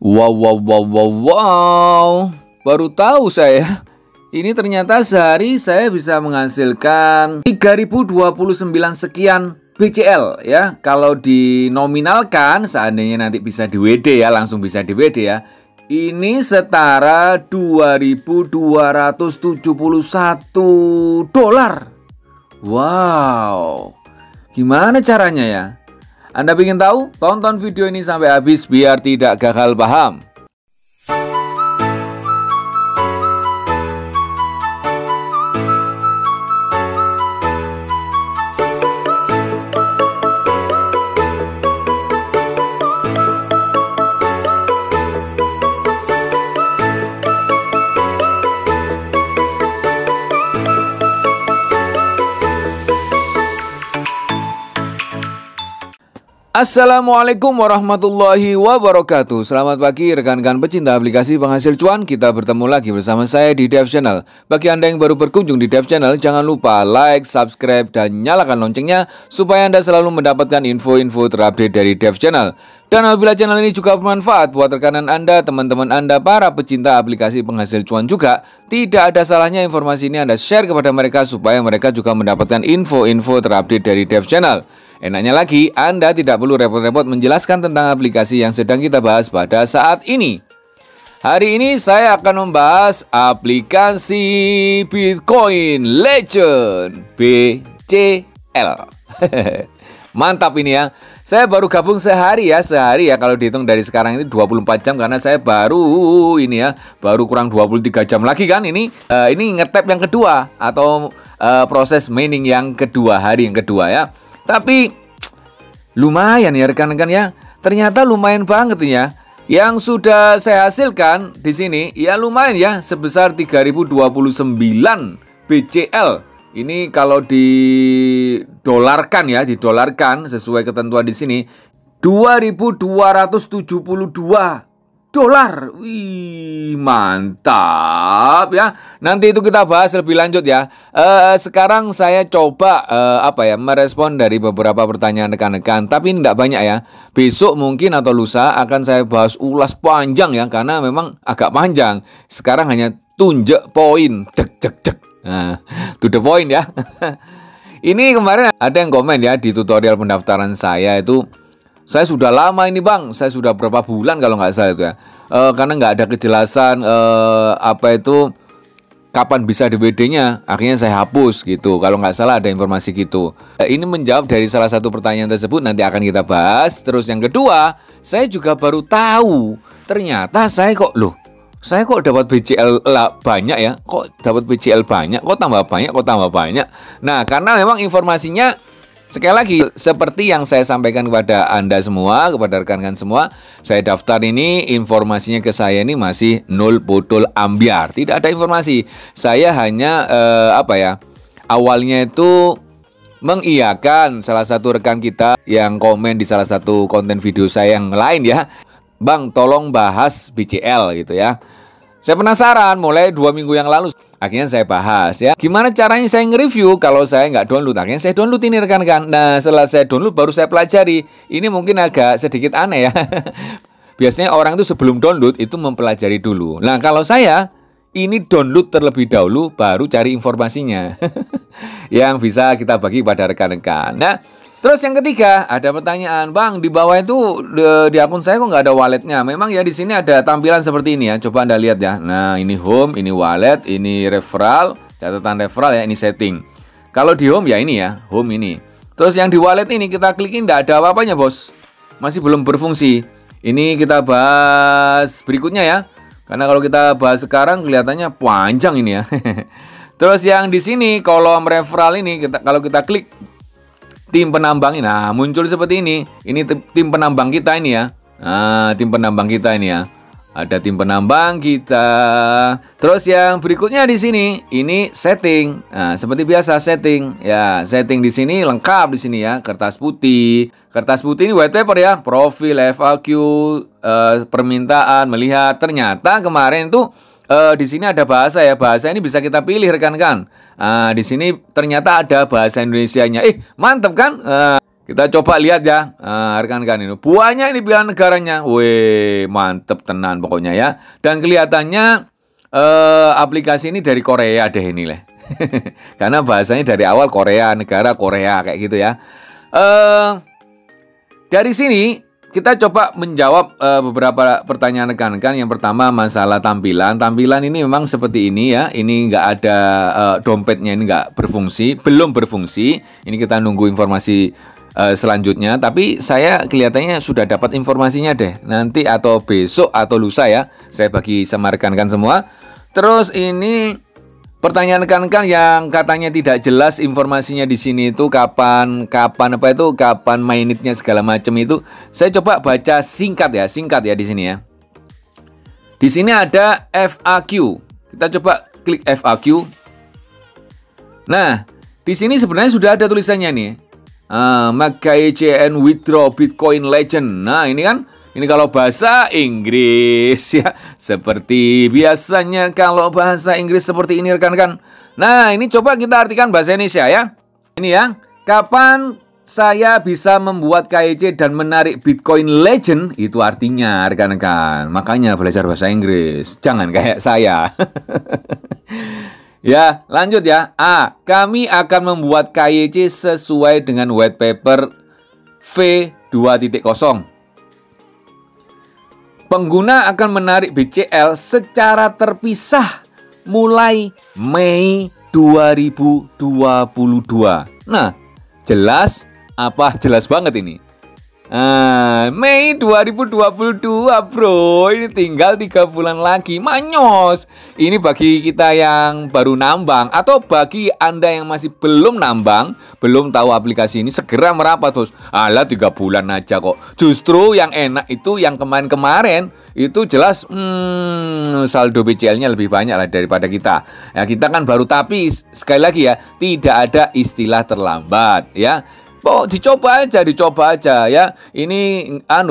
Wow, wow, wow, wow, wow. Baru tahu saya. Ini ternyata sehari saya bisa menghasilkan 3029 sekian BCL ya. Kalau dinominalkan, seandainya nanti bisa di WD ya, langsung bisa di WD ya. Ini setara 2.271 dolar. Wow. Gimana caranya ya? Anda ingin tahu? Tonton video ini sampai habis biar tidak gagal paham. Assalamualaikum warahmatullahi wabarakatuh. Selamat pagi rekan-rekan pecinta aplikasi penghasil cuan. Kita bertemu lagi bersama saya di Dev Channel. Bagi Anda yang baru berkunjung di Dev Channel, jangan lupa like, subscribe, dan nyalakan loncengnya supaya Anda selalu mendapatkan info-info terupdate dari Dev Channel. Dan apabila channel ini juga bermanfaat buat rekanan Anda, teman-teman Anda, para pecinta aplikasi penghasil cuan juga, tidak ada salahnya informasi ini Anda share kepada mereka supaya mereka juga mendapatkan info-info terupdate dari Dev Channel. Enaknya lagi, Anda tidak perlu repot-repot menjelaskan tentang aplikasi yang sedang kita bahas pada saat ini. Hari ini saya akan membahas aplikasi Bitcoin Legend BCL. Mantap ini ya. Saya baru gabung sehari ya kalau dihitung dari sekarang ini 24 jam karena saya baru kurang 23 jam lagi kan ini ngetap yang kedua atau proses mining yang kedua, hari yang kedua ya. Tapi lumayan ya rekan-rekan ya. Ternyata lumayan banget ya. Yang sudah saya hasilkan di sini ya lumayan ya, sebesar 3029 BCL. Ini kalau didolarkan ya, didolarkan sesuai ketentuan di sini 2.272 dolar. Wih, mantap ya. Nanti itu kita bahas lebih lanjut ya. Sekarang saya coba merespon dari beberapa pertanyaan rekan-rekan, tapi tidak banyak ya. Besok mungkin atau lusa akan saya bahas ulas panjang ya, karena memang agak panjang. Sekarang hanya tunjuk poin, cek. Nah, to the point ya. Ini kemarin ada yang komen ya di tutorial pendaftaran saya itu, saya sudah lama ini bang, saya sudah berapa bulan kalau nggak salah itu ya, karena nggak ada kejelasan kapan bisa di WD-nya, akhirnya saya hapus gitu. Kalau nggak salah ada informasi gitu. Ini menjawab dari salah satu pertanyaan tersebut, nanti akan kita bahas. Terus yang kedua, saya juga baru tahu ternyata saya kok dapat BCL banyak ya, kok dapat BCL banyak, kok tambah banyak. Nah, karena memang informasinya sekali lagi, seperti yang saya sampaikan kepada Anda semua, kepada rekan-rekan semua, saya daftar ini, informasinya ke saya ini masih nol botol ambiar. Tidak ada informasi. Saya hanya, awalnya itu mengiyakan salah satu rekan kita yang komen di salah satu konten video saya yang lain ya. Bang, tolong bahas BCL gitu ya. Saya penasaran, mulai 2 minggu yang lalu akhirnya saya bahas ya. Gimana caranya saya nge-review kalau saya nggak download? Akhirnya saya download ini rekan-rekan. Nah, setelah saya download baru saya pelajari. Ini mungkin agak sedikit aneh ya. Biasanya orang itu sebelum download itu mempelajari dulu. Nah, kalau saya ini download terlebih dahulu baru cari informasinya. Yang bisa kita bagi pada rekan-rekan. Nah, terus yang ketiga, ada pertanyaan, bang, di bawah itu di akun saya kok nggak ada walletnya. Memang ya di sini ada tampilan seperti ini ya. Coba Anda lihat ya. Nah, ini home, ini wallet, ini referral, catatan referral ya, ini setting. Kalau di home ya ini ya, home ini. Terus yang di wallet ini kita klikin nggak ada apa-apanya bos. Masih belum berfungsi. Ini kita bahas berikutnya ya. Karena kalau kita bahas sekarang kelihatannya panjang ini ya. Terus yang di sini kolom referral ini kalau kita klik tim penambang ini, nah muncul seperti ini. Ini tim penambang kita ini ya. Nah, tim penambang kita ini ya. Ada tim penambang kita. Terus yang berikutnya di sini, ini setting. Nah, seperti biasa setting. Ya, setting di sini lengkap di sini ya. Kertas putih. Kertas putih ini white paper ya. Profil, FAQ, permintaan, melihat. Ternyata kemarin tuh di sini ada bahasa ya. Bahasa ini bisa kita pilih rekan-rekan. Di sini ternyata ada bahasa Indonesianya. Mantap kan? Kita coba lihat ya, rekan-rekan ini. Buahnya ini pilihan negaranya. Wih, mantep tenan pokoknya ya. Dan kelihatannya aplikasi ini dari Korea deh ini leh. Karena bahasanya dari awal Korea, negara Korea kayak gitu ya. Dari sini kita coba menjawab beberapa pertanyaan rekan-rekan. Yang pertama masalah tampilan. Tampilan ini memang seperti ini ya. Ini nggak ada dompetnya, ini nggak berfungsi, belum berfungsi. Ini kita nunggu informasi selanjutnya. Tapi saya kelihatannya sudah dapat informasinya deh. Nanti atau besok atau lusa ya. Saya bagi sama rekan-rekan semua. Terus ini pertanyaan rekan-rekan yang katanya tidak jelas informasinya di sini itu kapan mainitnya segala macam itu. Saya coba baca singkat ya di sini ya. Di sini ada FAQ. Kita coba klik FAQ. Nah, di sini sebenarnya sudah ada tulisannya nih. Make KYC and withdraw Bitcoin Legend. Nah, ini kan ini kalau bahasa Inggris ya, seperti biasanya kalau bahasa Inggris seperti ini rekan-rekan. Nah, ini coba kita artikan bahasa Indonesia ya. Ini ya, kapan saya bisa membuat KYC dan menarik Bitcoin Legend? Itu artinya rekan-rekan. Makanya belajar bahasa Inggris, jangan kayak saya. Ya, lanjut ya. A. Kami akan membuat KYC sesuai dengan white paper V2.0. Pengguna akan menarik BCL secara terpisah mulai Mei 2022. Nah, jelas apa? Jelas banget ini. Mei 2022 bro, ini tinggal 3 bulan lagi, manyos. Ini bagi kita yang baru nambang atau bagi Anda yang masih belum nambang, belum tahu aplikasi ini, segera merapat bos. Alah 3 bulan aja kok. Justru yang enak itu yang kemarin-kemarin itu jelas saldo BCL-nya lebih banyak lah daripada kita. Ya kita kan baru, tapi sekali lagi ya, tidak ada istilah terlambat ya. Oh, dicoba aja ya. Ini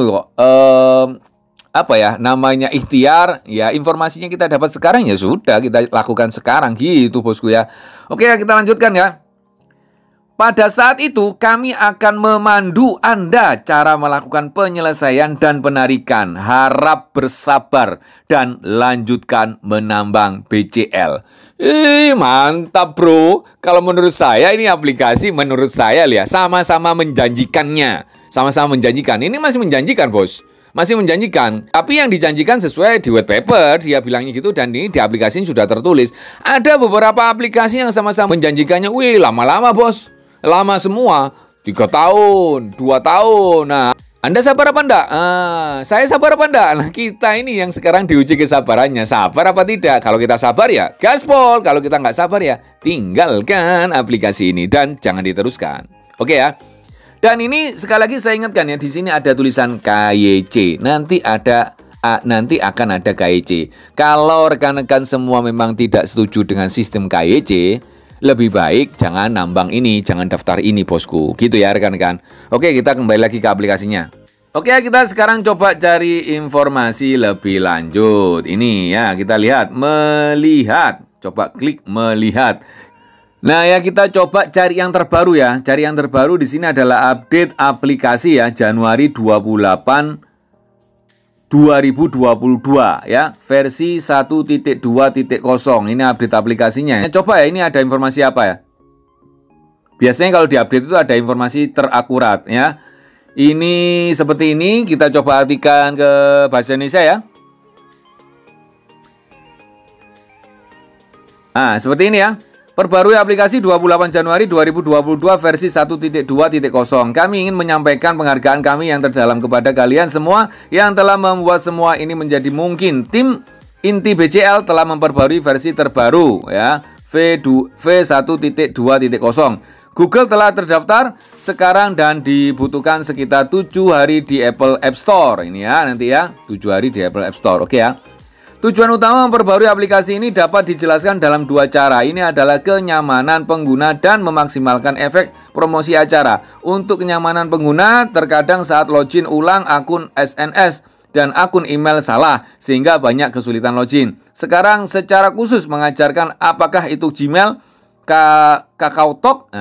namanya ikhtiar ya. Informasinya kita dapat sekarang ya sudah kita lakukan sekarang gitu bosku ya. Oke, kita lanjutkan ya. Pada saat itu kami akan memandu Anda cara melakukan penyelesaian dan penarikan. Harap bersabar dan lanjutkan menambang BCL. Mantap bro. Kalau menurut saya ini aplikasi, menurut saya lihat sama-sama menjanjikannya. Sama-sama menjanjikan. Ini masih menjanjikan bos. Masih menjanjikan. Tapi yang dijanjikan sesuai di white paper. Dia bilangnya gitu dan ini di aplikasi sudah tertulis. Ada beberapa aplikasi yang sama-sama menjanjikannya. Wih lama-lama bos. Lama semua, 3 tahun, 2 tahun. Nah, Anda sabar apa enggak? Saya sabar apa enggak? Nah, kita ini yang sekarang diuji kesabarannya. Sabar apa tidak? Kalau kita sabar ya gaspol. Kalau kita nggak sabar ya tinggalkan aplikasi ini dan jangan diteruskan. Oke ya. Dan ini sekali lagi saya ingatkan ya, di sini ada tulisan KYC. Nanti akan ada KYC. Kalau rekan-rekan semua memang tidak setuju dengan sistem KYC, lebih baik jangan nambang ini, jangan daftar ini bosku. Gitu ya rekan-rekan. Oke, kita kembali lagi ke aplikasinya. Oke, kita sekarang coba cari informasi lebih lanjut. Ini ya, kita lihat, melihat. Coba klik melihat. Nah ya, kita coba cari yang terbaru ya. Cari yang terbaru di sini adalah update aplikasi ya, Januari 28 2022 ya, versi 1.2.0. Ini update aplikasinya. Coba ya, ini ada informasi apa ya? Biasanya kalau diupdate itu ada informasi terakurat ya. Ini seperti ini, kita coba artikan ke bahasa Indonesia ya. Nah, seperti ini ya. Perbarui aplikasi 28 Januari 2022 versi 1.2.0. Kami ingin menyampaikan penghargaan kami yang terdalam kepada kalian semua yang telah membuat semua ini menjadi mungkin. Tim inti BCL telah memperbarui versi terbaru ya, V1.2.0. Google telah terdaftar sekarang dan dibutuhkan sekitar 7 hari di Apple App Store. Ini ya nanti ya, 7 hari di Apple App Store. Oke ya. Tujuan utama memperbarui aplikasi ini dapat dijelaskan dalam 2 cara. Ini adalah kenyamanan pengguna dan memaksimalkan efek promosi acara. Untuk kenyamanan pengguna, terkadang saat login ulang akun SNS dan akun email salah, sehingga banyak kesulitan login. Sekarang secara khusus mengajarkan apakah itu Gmail, KakaoTalk,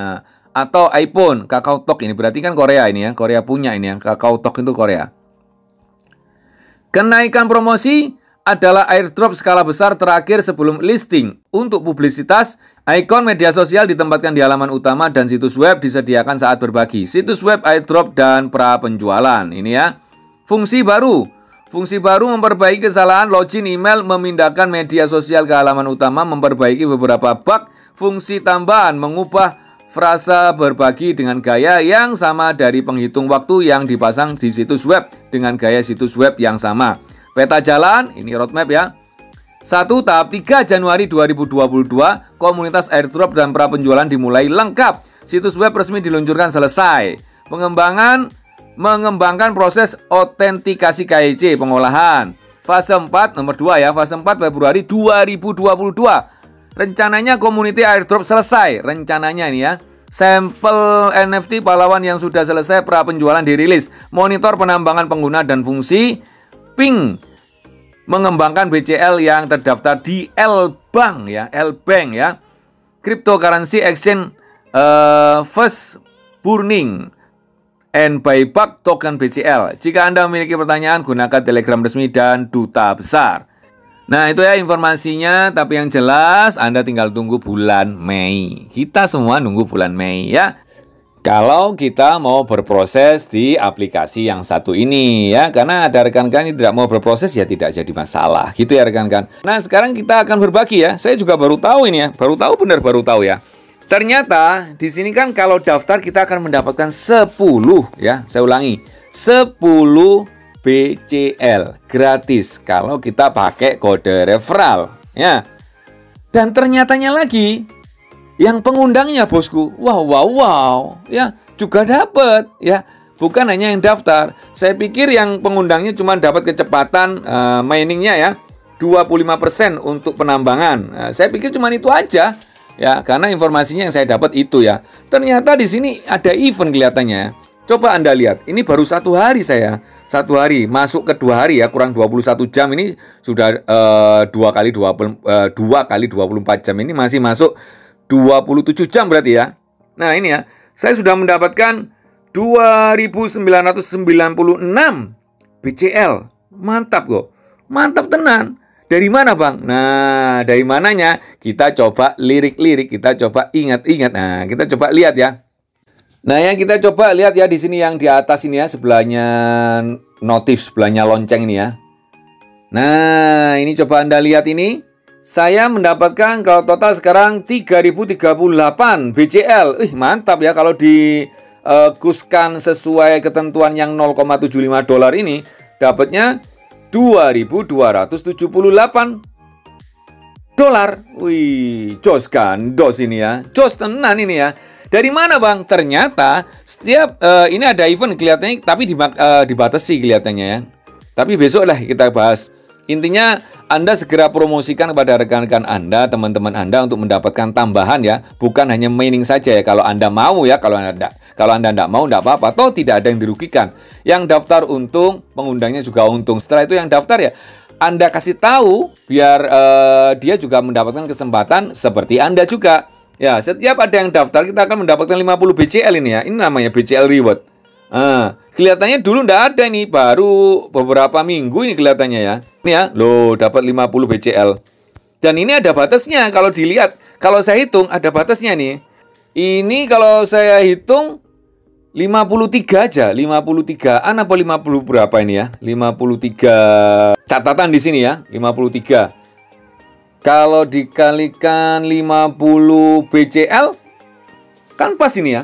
atau iPhone. KakaoTalk ini berarti kan Korea ini ya. Korea punya ini ya. KakaoTalk itu Korea. Kenaikan promosi adalah airdrop skala besar terakhir sebelum listing. Untuk publisitas, ikon media sosial ditempatkan di halaman utama dan situs web disediakan saat berbagi. Situs web, airdrop, dan pra penjualan. Ini ya. Fungsi baru. Fungsi baru memperbaiki kesalahan login email, memindahkan media sosial ke halaman utama, memperbaiki beberapa bug. Fungsi tambahan mengubah frasa berbagi dengan gaya yang sama dari penghitung waktu yang dipasang di situs web dengan gaya situs web yang sama. Peta jalan, ini roadmap ya. 1. Tahap 3 Januari 2022, komunitas airdrop dan pra penjualan dimulai lengkap. Situs web resmi diluncurkan selesai. Mengembangkan proses autentikasi KYC pengolahan. Fase 4, nomor 2 ya, fase 4 Februari 2022. Rencananya community airdrop selesai. Rencananya ini ya. Sampel NFT pahlawan yang sudah selesai pra penjualan dirilis. Monitor penambangan pengguna dan fungsi ping. Mengembangkan BCL yang terdaftar di L-Bank ya, L-Bank ya. Cryptocurrency exchange first burning and buyback token BCL. Jika Anda memiliki pertanyaan, gunakan Telegram resmi dan duta besar. Nah itu ya informasinya, tapi yang jelas Anda tinggal tunggu bulan Mei. Kita semua nunggu bulan Mei ya. Kalau kita mau berproses di aplikasi yang satu ini ya. Karena ada rekan-rekan yang tidak mau berproses ya tidak jadi masalah. Gitu ya rekan-rekan. Nah sekarang kita akan berbagi ya. Saya juga baru tahu ini ya. Baru tahu ya. Ternyata di sini kan kalau daftar kita akan mendapatkan 10 ya. Saya ulangi. 10 BCL gratis kalau kita pakai kode referral ya. Dan ternyatanya lagi yang pengundangnya bosku, wow ya, juga dapat ya. Bukan hanya yang daftar. Saya pikir yang pengundangnya cuma dapat kecepatan miningnya ya 25% untuk penambangan. Saya pikir cuma itu aja ya, karena informasinya yang saya dapat itu ya. Ternyata di sini ada event kelihatannya. Coba Anda lihat, ini baru 1 hari saya. 1 hari, masuk ke 2 hari ya, kurang 21 jam ini sudah 2 kali 24 jam ini masih masuk 27 jam berarti ya. Nah ini ya, saya sudah mendapatkan 2.996 BCL. Mantap kok, mantap tenan. Dari mana bang? Nah dari mananya kita coba lirik-lirik, kita coba ingat-ingat. Nah kita coba lihat ya. Nah yang kita coba lihat ya di sini yang di atas ini ya, sebelahnya notif, sebelahnya lonceng ini ya. Nah ini coba Anda lihat ini. Saya mendapatkan kalau total sekarang 3038 BCL. Mantap ya kalau diguskan sesuai ketentuan yang 0,75 dolar ini dapatnya 2.278 dolar. Wih, jos kan, dos ini ya. Jos tenan ini ya. Dari mana bang? Ternyata setiap ini ada event kelihatannya, tapi dibatasi kelihatannya ya. Tapi besok lah kita bahas. Intinya Anda segera promosikan kepada rekan-rekan Anda, teman-teman Anda untuk mendapatkan tambahan ya. Bukan hanya mining saja ya. Kalau Anda mau ya, kalau Anda tidak mau tidak apa-apa. Toh tidak ada yang dirugikan. Yang daftar untung, pengundangnya juga untung. Setelah itu yang daftar ya Anda kasih tahu biar dia juga mendapatkan kesempatan seperti Anda juga. Ya, setiap ada yang daftar kita akan mendapatkan 50 BCL ini ya. Ini namanya BCL reward. Kelihatannya dulu ndak ada ini, baru beberapa minggu ini kelihatannya ya. Ini ya, loh dapat 50 BCL. Dan ini ada batasnya kalau dilihat. Kalau saya hitung ada batasnya nih. Ini kalau saya hitung 53 aja, 53an apa 50 berapa ini ya? 53 catatan di sini ya, 53. Kalau dikalikan 50 BCL kan pas ini ya.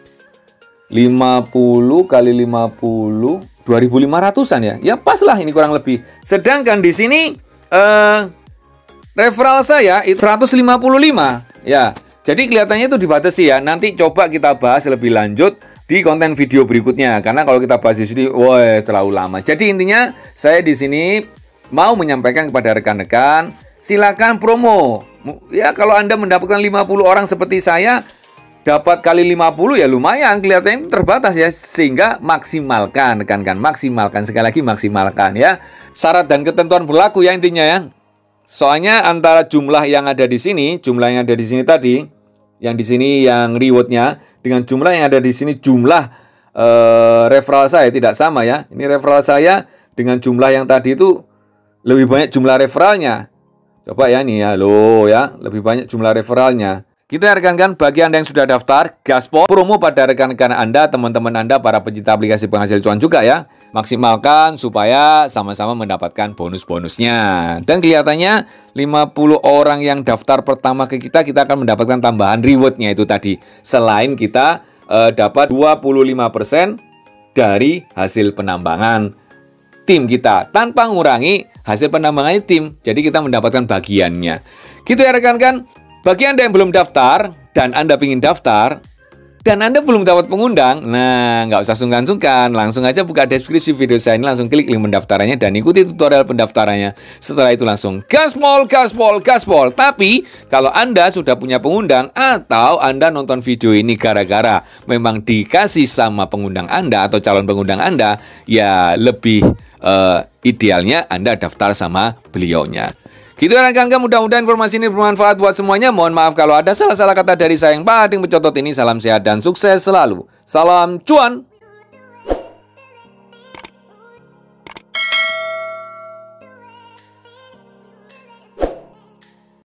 50 kali 50 2.500-an ya. Ya pas lah ini kurang lebih. Sedangkan di sini referral saya itu 155 ya. Jadi kelihatannya itu dibatasi ya. Nanti coba kita bahas lebih lanjut di konten video berikutnya. Karena kalau kita bahas di sini wah terlalu lama. Jadi intinya saya di sini mau menyampaikan kepada rekan-rekan, silakan promo. Ya kalau Anda mendapatkan 50 orang seperti saya, dapat kali 50 ya lumayan, kelihatannya terbatas ya. Sehingga maksimalkan rekan-rekan, maksimalkan, sekali lagi maksimalkan ya. Syarat dan ketentuan berlaku ya intinya ya. Soalnya antara jumlah yang ada di sini, tadi Yang di sini yang rewardnya dengan jumlah yang ada di sini, jumlah referral saya tidak sama ya. Ini referral saya dengan jumlah yang tadi itu lebih banyak jumlah referralnya. Coba ya nih ya, ya, lebih banyak jumlah referralnya. Kita rekan-rekan, bagi Anda yang sudah daftar, gaspol promo pada rekan-rekan Anda, teman-teman Anda, para pecinta aplikasi penghasil cuan juga ya. Maksimalkan supaya sama-sama mendapatkan bonus-bonusnya. Dan kelihatannya 50 orang yang daftar pertama ke kita akan mendapatkan tambahan rewardnya itu tadi. Selain kita dapat 25% dari hasil penambangan tim kita, tanpa mengurangi hasil penambangan tim. Jadi kita mendapatkan bagiannya. Gitu ya rekan-rekan. Bagi Anda yang belum daftar dan Anda ingin daftar dan Anda belum dapat pengundang, nah nggak usah sungkan-sungkan, langsung aja buka deskripsi video saya ini, langsung klik link pendaftarannya dan ikuti tutorial pendaftarannya. Setelah itu langsung gaspol, gaspol, gaspol. Tapi kalau Anda sudah punya pengundang atau Anda nonton video ini gara-gara memang dikasih sama pengundang Anda atau calon pengundang Anda, ya lebih idealnya Anda daftar sama beliaunya. Gitu rekan-rekan, mudah-mudahan informasi ini bermanfaat buat semuanya. Mohon maaf kalau ada salah-salah kata dari saya yang paling mencotot ini. Salam sehat dan sukses selalu. Salam cuan.